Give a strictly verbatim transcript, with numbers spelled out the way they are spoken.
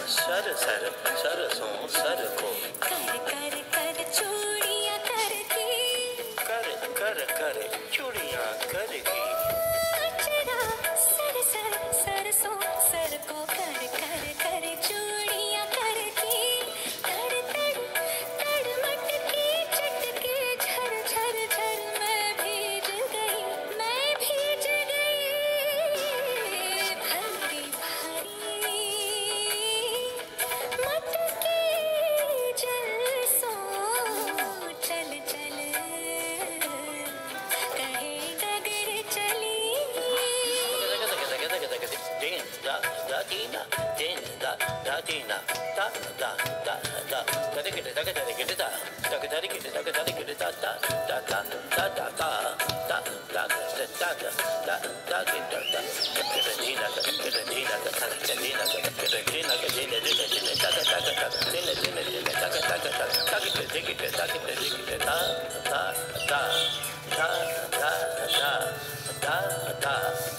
sir sir सरसों sir को कर कर कर चूड़ियां करके कर कर कर चूड़ियां करके अचरा सर सर सरसों सर को कर कर कर चूड़ियां करके तड़ तड़ तड़ मटके चटके झर झर झर मैं भीज गई मैं भीज गई भारी भारी मटके जल सो चल चल कहे डगर चली दिन दा दा दीना दिन दा दा दीना दा दा दा दा करे के दा करे के दा दा करे के दा करे के दा दा दा दा दा दा दा दा दा दा दा दा दा के दा दा करे दीना करे दीना करे दीना करे दीना के दीना दीना दीना दा दा दा दा दीना दीना दीना दा दा दा दा दा के दे के दा के दे के दा दा दा दा दा दा दा दा